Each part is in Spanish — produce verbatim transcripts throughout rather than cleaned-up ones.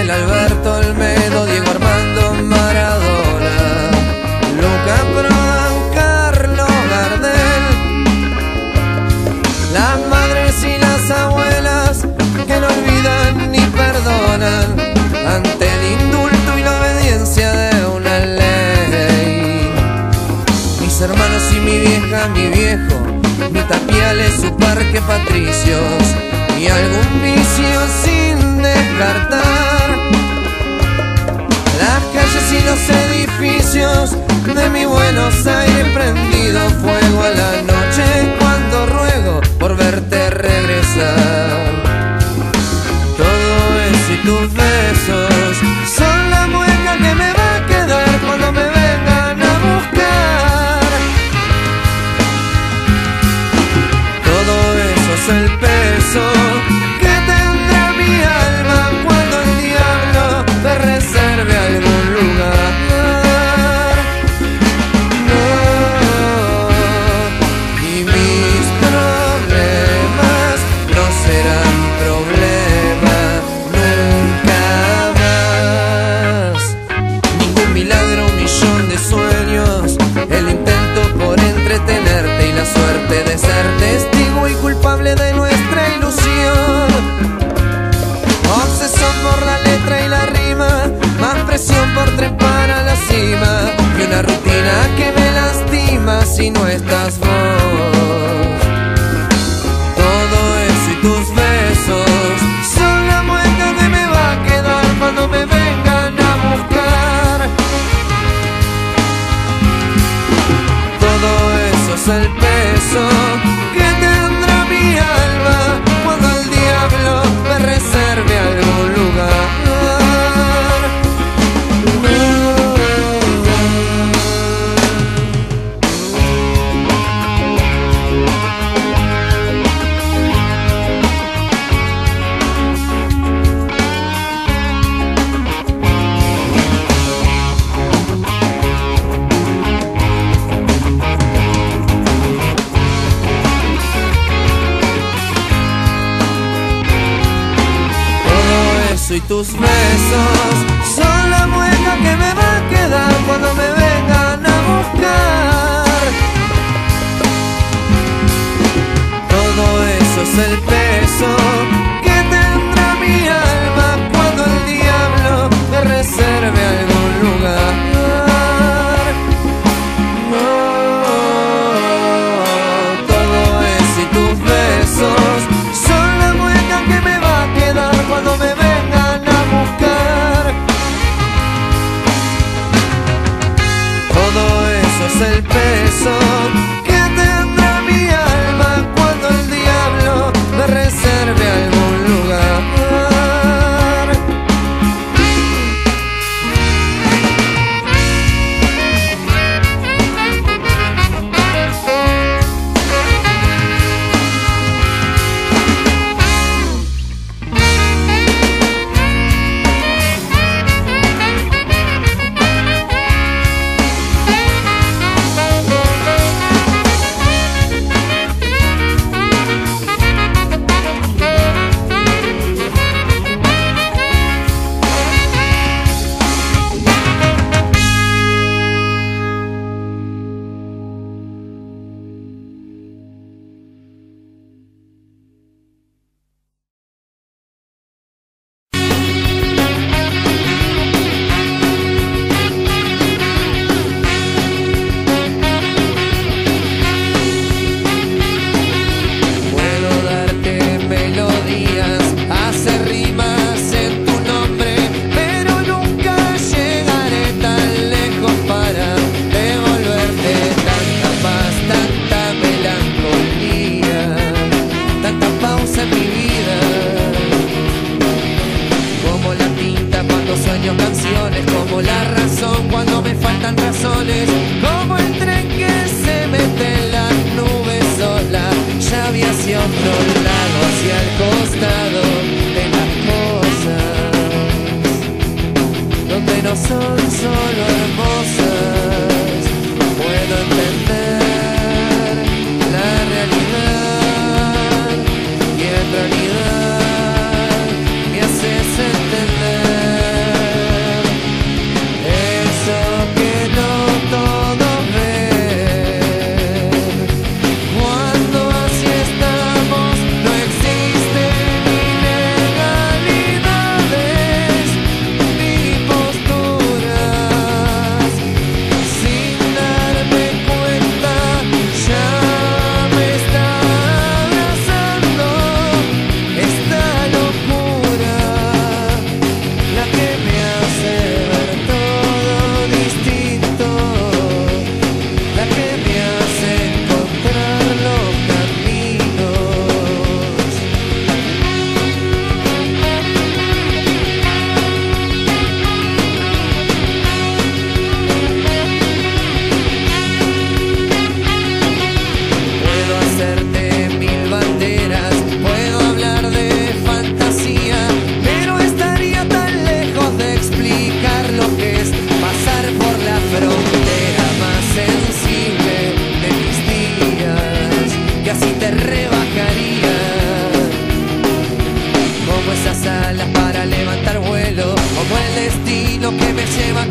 Isabel, Alberto, Olmedo, Diego Armando Maradona, Luca Prodan, Carlos Gardel. Las madres y las abuelas que no olvidan ni perdonan ante el indulto y la obediencia de una ley. Mis hermanos y mi vieja, mi viejo, mi Tapiales, su Parque Patricios y algún vicio sin descartar. Las calles y los edificios de mi Buenos Aires, prendido fuego a la noche cuando ruego por verte regresar. Todo eso y tus besos son la mueca que me va a quedar cuando me vengan a buscar. Todo eso es el peso que tendrá mi alma cuando el diablo me reserve algún lugar. No, y mis problemas no serán problemas nunca más. Ningún milagro, un millón de sueños, el intento por entretenerte y la suerte de ser testigo y culpable de nuestra ilusión. Obsesión por la letra y la rima, más presión por trepar a la cima y una rutina que me lastima si no estás vos. Todo eso y tus besos son la mueca que me va a quedar cuando me vengan a buscar. Todo eso es el peso que tendrá mi alma cuando el diablo me reserve algún lugar. Y tus besos son la mueca que me va a quedar cuando me vengan a buscar. Todo eso es el peso que tendrá mi alma cuando el diablo me reserve algún lugar. No, todo eso y tus besos son la mueca que me va a quedar cuando me vengan. Todo eso es el peso que tendrá mi alma cuando el diablo me reserve algún lugar. Hacia otro lado, hacia el costado de las cosas, donde no son solo hermosas. Puedo entender la realidad y en realidad me haces entender.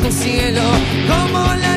tu cielo como la